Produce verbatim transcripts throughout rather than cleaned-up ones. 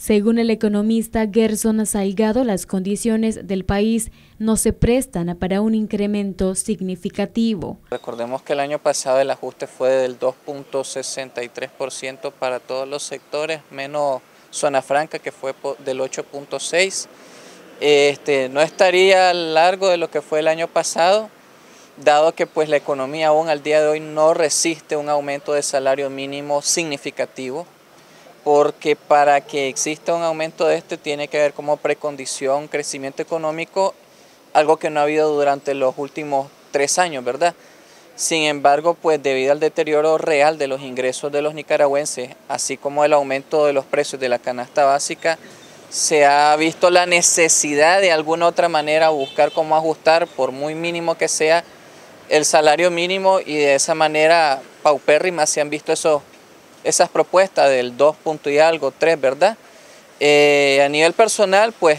Según el economista Gerson Salgado, las condiciones del país no se prestan para un incremento significativo. Recordemos que el año pasado el ajuste fue del dos punto sesenta y tres por ciento para todos los sectores, menos zona franca que fue del ocho punto seis por ciento. Este, no estaría largo de lo que fue el año pasado, dado que pues, la economía aún al día de hoy no resiste un aumento de salario mínimo significativo, porque para que exista un aumento de este tiene que haber como precondición crecimiento económico, algo que no ha habido durante los últimos tres años, ¿verdad? Sin embargo, pues debido al deterioro real de los ingresos de los nicaragüenses, así como el aumento de los precios de la canasta básica, se ha visto la necesidad de alguna otra manera buscar cómo ajustar, por muy mínimo que sea, el salario mínimo, y de esa manera paupérrimas se han visto esos, esas propuestas del dos punto y algo, tres, ¿verdad? Eh, a nivel personal, pues,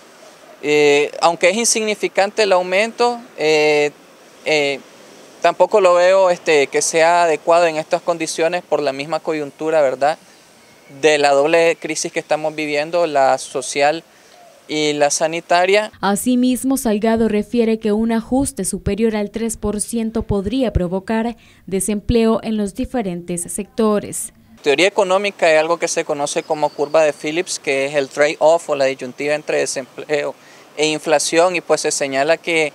eh, aunque es insignificante el aumento, eh, eh, tampoco lo veo este, que sea adecuado en estas condiciones por la misma coyuntura, ¿verdad?, de la doble crisis que estamos viviendo, la social y la sanitaria. Asimismo, Salgado refiere que un ajuste superior al tres por ciento podría provocar desempleo en los diferentes sectores. Teoría económica es algo que se conoce como curva de Phillips, que es el trade-off o la disyuntiva entre desempleo e inflación, y pues se señala que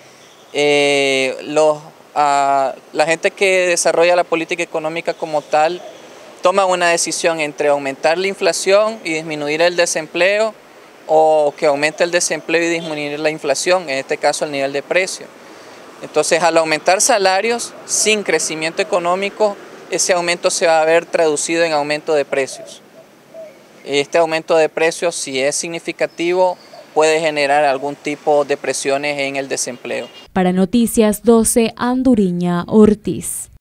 eh, los, uh, la gente que desarrolla la política económica como tal toma una decisión entre aumentar la inflación y disminuir el desempleo, o que aumente el desempleo y disminuir la inflación, en este caso el nivel de precio. Entonces, al aumentar salarios sin crecimiento económico, ese aumento se va a ver traducido en aumento de precios. Este aumento de precios, si es significativo, puede generar algún tipo de presiones en el desempleo. Para Noticias doce, Anduriña Ortiz.